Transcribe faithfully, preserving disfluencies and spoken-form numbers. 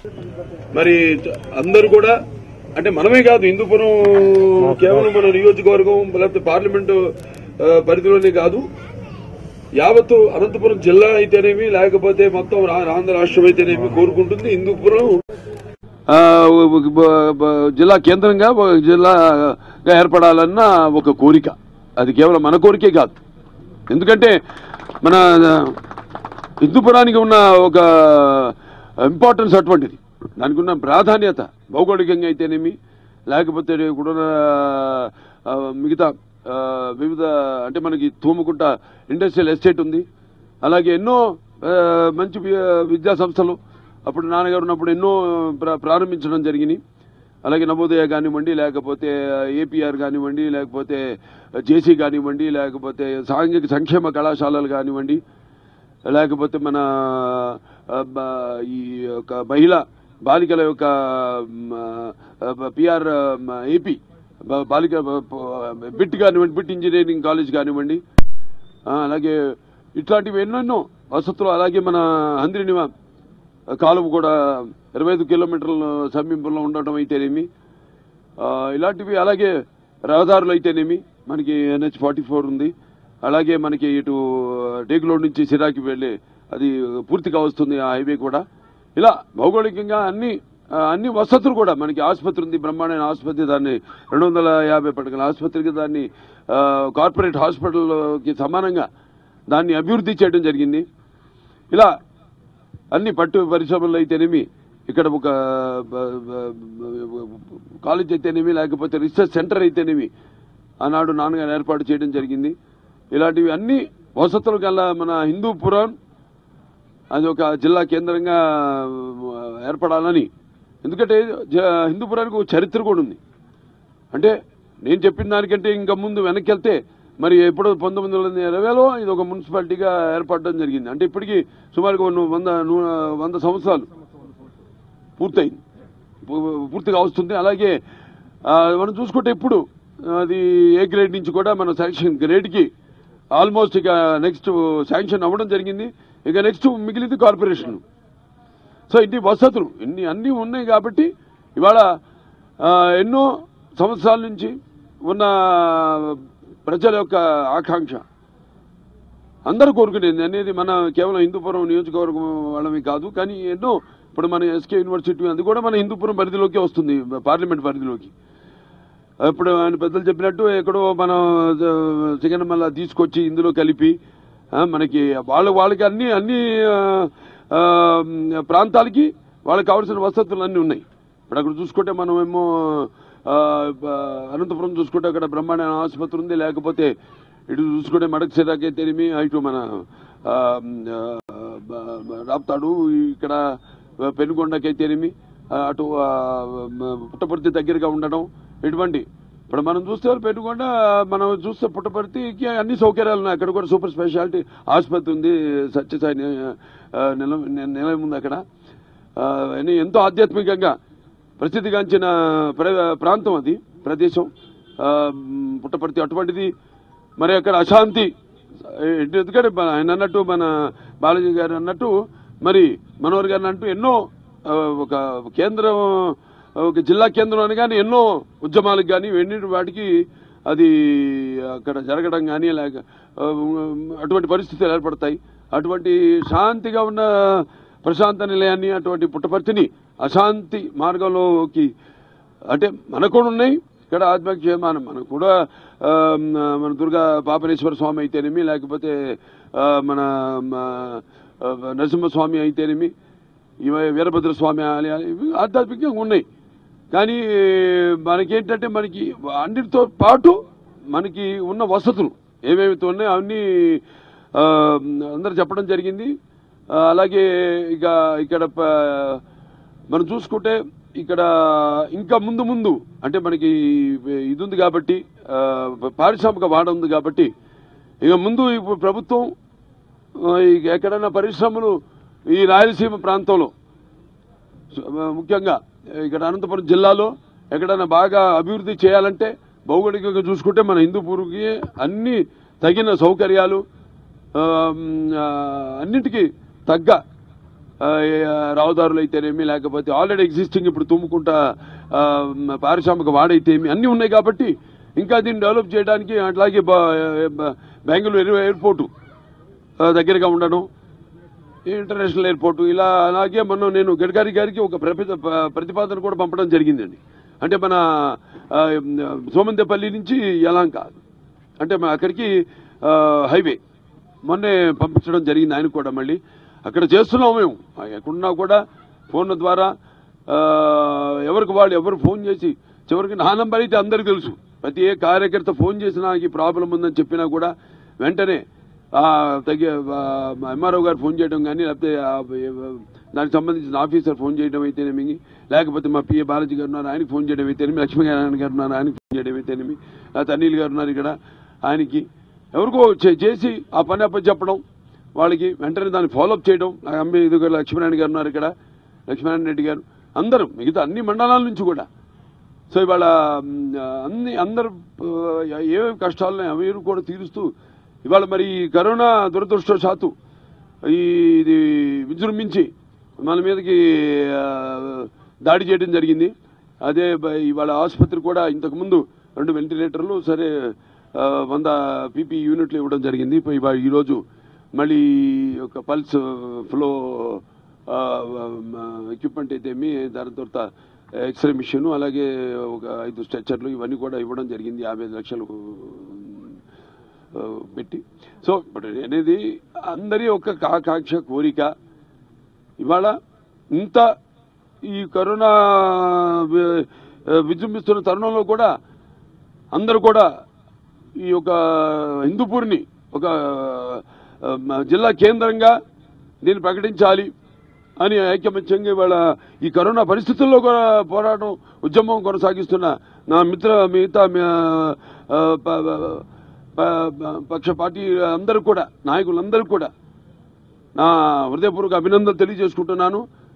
మరి అందరూ కూడా అంటే మనమే కాదు హిందూపురం కేవలం మన నియోజకవర్గం లేకపోతే పార్లమెంటు పరిధిలోనే కాదు, యావత్తు అనంతపురం జిల్లా అయితేనేమి లేకపోతే మొత్తం ఆంధ్ర రాష్ట్రం అయితేనేమి కోరుకుంటుంది హిందూపురం జిల్లా కేంద్రంగా జిల్లాగా ఏర్పడాలన్న ఒక కోరిక. అది కేవలం మన కోరికే కాదు, ఎందుకంటే మన హిందూపురానికి ఉన్న ఒక ఇంపార్టెన్స్ అటువంటిది, దానికి ఉన్న ప్రాధాన్యత భౌగోళికంగా అయితేనేమి లేకపోతే కూడా మిగతా వివిధ అంటే మనకి తూముకుంట ఇండస్ట్రియల్ ఎస్టేట్ ఉంది, అలాగే ఎన్నో మంచి విద్యా సంస్థలు అప్పుడు నాన్నగారు ఉన్నప్పుడు ఎన్నో ప్రారంభించడం జరిగింది. అలాగే నవోదయ కానివ్వండి, లేకపోతే ఏపీఆర్ కానివ్వండి, లేకపోతే జేసీ కానివ్వండి, లేకపోతే సాంఘిక సంక్షేమ కళాశాలలు కానివ్వండి, లేకపోతే మన ఈ యొక్క మహిళా బాలికల యొక్క పిఆర్ ఏపీ బాలిక బిట్ కానివ్వండి, బిట్ ఇంజనీరింగ్ కాలేజ్ కానివ్వండి, అలాగే ఇట్లాంటివి ఎన్నెన్నో వసతులు, అలాగే మన హంద్రినివా కాలువ కూడా ఇరవై ఐదు కిలోమీటర్ల సమీపంలో ఉండటం అయితేనేమి, ఇలాంటివి, అలాగే రహదారులు అయితేనేమి మనకి ఎన్హెచ్ ఫార్టీ ఫోర్ ఉంది, అలాగే మనకి ఇటు డేగులోడ్ నుంచి సిరాకి వెళ్ళే అది పూర్తిగా వస్తుంది ఆ హైవే కూడా. ఇలా భౌగోళికంగా అన్ని అన్ని వసతులు కూడా మనకి ఆసుపత్రి ఉంది, బ్రహ్మాండమైన ఆసుపత్రి, దాన్ని రెండు వందల యాభై పడకల ఆసుపత్రికి దాన్ని కార్పొరేట్ హాస్పిటల్కి సమానంగా దాన్ని అభివృద్ధి చేయడం జరిగింది. ఇలా అన్ని పట్టు పరిశ్రమలు అయితేనేమి, ఇక్కడ ఒక కాలేజ్ అయితేనేమి, లేకపోతే రీసెర్చ్ సెంటర్ అయితేనేమి ఆనాడు నాన్నగారు ఏర్పాటు చేయడం జరిగింది. ఇలాంటివి అన్ని వసతులు గల మన హిందూపురం అది ఒక జిల్లా కేంద్రంగా ఏర్పడాలని, ఎందుకంటే హిందూపురానికి ఒక చరిత్ర కూడా ఉంది. అంటే నేను చెప్పిన దానికంటే ఇంకా ముందు వెనక్కి వెళ్తే మరి ఎప్పుడో పంతొమ్మిది వందల ఇరవైలో ఇది ఒక మున్సిపాలిటీగా ఏర్పడడం జరిగింది. అంటే ఇప్పటికీ సుమారుగా వంద వంద సంవత్సరాలు పూర్తయింది, పూర్తిగా వస్తుంది. అలాగే మనం చూసుకుంటే ఇప్పుడు అది ఏ గ్రేడ్ నుంచి కూడా మన శాంక్షన్ గ్రేడ్కి ఆల్మోస్ట్ ఇక నెక్స్ట్ శాంక్షన్ అవ్వడం జరిగింది. ఇక నెక్స్ట్ మిగిలింది కార్పొరేషన్. సో ఇన్ని వసతులు ఇన్ని అన్నీ ఉన్నాయి కాబట్టి ఇవాళ ఎన్నో సంవత్సరాల నుంచి ఉన్న ప్రజల యొక్క ఆకాంక్ష అందరూ కోరుకునేది అనేది మన కేవలం హిందూపురం నియోజకవర్గం వాళ్ళమే కాదు, కానీ ఎన్నో ఇప్పుడు మన ఎస్కే యూనివర్సిటీ అది కూడా మన హిందూపురం పరిధిలోకి వస్తుంది, పార్లమెంట్ పరిధిలోకి. ఇప్పుడు ఆయన పెద్దలు చెప్పినట్టు ఎక్కడో మనం చికెన్ తీసుకొచ్చి ఇందులో కలిపి మనకి వాళ్ళ వాళ్ళకి అన్ని అన్ని ప్రాంతాలకి వాళ్ళకి కావాల్సిన వసతులు అన్నీ ఉన్నాయి. ఇప్పుడు అక్కడ చూసుకుంటే మనం ఏమో అనంతపురం చూసుకుంటే అక్కడ బ్రహ్మాండ ఆసుపత్రి ఉంది, లేకపోతే ఇటు చూసుకుంటే మడక సిరాకైతేనేమి, ఇటు మన రాప్తాడు ఇక్కడ పెనుగొండకైతేనేమి, అటు పుట్టపర్తి దగ్గరగా ఉండడం, ఇటువంటి ఇప్పుడు మనం చూస్తే పెనుగొండ మనం చూస్తే పుట్టపర్తికి అన్ని సౌకర్యాలు ఉన్నాయి. అక్కడ కూడా సూపర్ స్పెషాలిటీ ఆసుపత్రి ఉంది, సత్యసాయి నిలయం ఉంది. అక్కడ ఎంతో ఆధ్యాత్మికంగా ప్రసిద్ధిగాంచిన ప్రాంతం అది, ప్రదేశం పుట్టపర్తి. అటువంటిది మరి అక్కడ అశాంతి, ఎందుకంటే ఆయన అన్నట్టు మన బాలాజీ గారు అన్నట్టు మరి మనోహర్ గారు అన్నట్టు ఎన్నో ఒక కేంద్రం ఒక జిల్లా కేంద్రం అని కానీ ఎన్నో ఉద్యమాలకు కానీ ఎన్నిటి వాటికి అది అక్కడ జరగడం కానీ లేక అటువంటి పరిస్థితులు ఏర్పడతాయి. అటువంటి శాంతిగా ఉన్న ప్రశాంత నిలయాన్ని, అటువంటి పుట్టపర్తిని అశాంతి మార్గంలోకి అంటే మనకు కూడా ఉన్నాయి ఇక్కడ ఆత్మక్షేమానం. మనకు కూడా మన దుర్గా పాపనేశ్వర స్వామి అయితేనేమి, లేకపోతే మన నరసింహస్వామి అయితేనేమి, ఇవ వీరభద్ర స్వామి ఆలయాలు ఇవి ఆధ్యాత్మికంగా ఉన్నాయి. కానీ మనకేంటంటే మనకి అన్నిటితో పాటు మనకి ఉన్న వసతులు ఏమేమితో ఉన్నాయో అవన్నీ అందరూ చెప్పడం జరిగింది. అలాగే ఇక ఇక్కడ మనం చూసుకుంటే ఇక్కడ ఇంకా ముందు ముందు అంటే మనకి ఇది ఉంది కాబట్టి పారిశ్రామిక వాడ ఉంది కాబట్టి ఇక ముందు ఇప్పుడు ప్రభుత్వం ఎక్కడైనా పరిశ్రమలు ఈ రాయలసీమ ప్రాంతంలో ముఖ్యంగా ఇక్కడ అనంతపురం జిల్లాలో ఎక్కడైనా బాగా అభివృద్ధి చేయాలంటే భౌగోళికంగా చూసుకుంటే మన హిందూపూర్కి అన్ని తగిన సౌకర్యాలు అన్నింటికీ తగ్గ రహదారులు అయితేనేమి, లేకపోతే ఆల్రెడీ ఎగ్జిస్టింగ్ ఇప్పుడు తుమ్ముకుంటా పారిశ్రామిక వాడైతేమి అన్నీ ఉన్నాయి కాబట్టి ఇంకా దీన్ని డెవలప్ చేయడానికి, అట్లాగే బెంగళూరు ఎయిర్పోర్టు దగ్గరగా ఉండడం, ఇంటర్నేషనల్ ఎయిర్పోర్టు, ఇలా అలాగే మనం నేను గడ్కరీ గారికి ఒక ప్రతిపాదన కూడా పంపడం జరిగిందండి. అంటే మన సోమందేపల్లి నుంచి యలంక, అంటే అక్కడికి హైవే మొన్నే పంపించడం జరిగింది ఆయనకు కూడా. మళ్ళీ అక్కడ చేస్తున్నాం మేము, ఎక్కడున్నా కూడా ఫోన్ల ద్వారా ఎవరికి వాళ్ళు ఎవరు ఫోన్ చేసి, చివరికి నా నంబర్ అయితే అందరికీ తెలుసు. ప్రతి ఏ కార్యకర్త ఫోన్ చేసి నాకు ఈ ప్రాబ్లం ఉందని చెప్పినా కూడా వెంటనే తగ్గే ఎంఆర్ఓ గారు ఫోన్ చేయడం కానీ, లేకపోతే దానికి సంబంధించిన ఆఫీసర్ ఫోన్ చేయడం అయితేనేమి, లేకపోతే మా పిఏ బాలాజీ గారు ఉన్నారు ఆయనకి ఫోన్ చేయడం అయితేనేమి, లక్ష్మీనారాయణ గారు ఉన్నారు ఆయనకి ఫోన్ చేయడం అయితేనేమి, లేకపోతే అనిల్ గారు ఉన్నారు ఇక్కడ ఆయనకి ఎవరికో చేసి ఆ పని అప్ప చెప్పడం, వాళ్ళకి వెంటనే దాన్ని ఫాలోఅప్ చేయడం. అంబి ఇది లక్ష్మీనారాయణ గారు ఉన్నారు ఇక్కడ, లక్ష్మీనారాయణ రెడ్డి గారు, అందరూ మిగతా అన్ని మండలాల నుంచి కూడా. సో ఇవాళ అన్ని అందరు ఏమేమి కష్టాలని అవి కూడా తీరుస్తూ ఇవాళ మరి కరోనా దురదృష్టవశాత్తు ఈ ఇది విజృంభించి మన మీదకి దాడి చేయడం జరిగింది. అదే ఇవాళ ఆసుపత్రి కూడా ఇంతకుముందు రెండు వెంటిలేటర్లు సరే వంద పీపీ యూనిట్లు ఇవ్వడం జరిగింది. ఇవాళ ఈరోజు మళ్ళీ ఒక పల్స్ ఫ్లో ఎక్విప్మెంట్ అయితేమి, దాని తర్వాత ఎక్స్రే మిషన్, అలాగే ఒక ఐదు స్ట్రెచ్చర్లు ఇవన్నీ కూడా ఇవ్వడం జరిగింది యాభై లక్షలు పెట్టి. సో అనేది అందరి ఒక కాకాంక్ష కోరిక. ఇవాళ ఇంత ఈ కరోనా విజృంభిస్తున్న తరుణంలో కూడా అందరూ కూడా ఈ యొక్క హిందూపూర్ని ఒక జిల్లా కేంద్రంగా దీన్ని ప్రకటించాలి అని ఐకమత్యంగా ఇవాళ ఈ కరోనా పరిస్థితుల్లో కూడా పోరాటం ఉద్యమం కొనసాగిస్తున్న నా మిత్ర మిగతా పక్ష పార్టీ అందరూ కూడా, నాయకులందరూ కూడా నా హృదయపూర్వక అభినందనలు తెలియజేసుకుంటున్నాను.